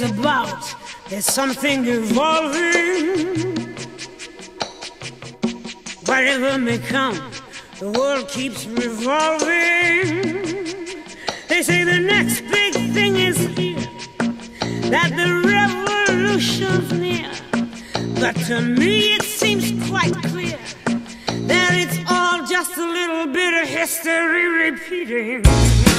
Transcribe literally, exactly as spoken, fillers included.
about. There's something evolving. Whatever may come, the world keeps revolving. They say the next big thing is here, that the revolution's near. But to me it seems quite clear that it's all just a little bit of history repeating.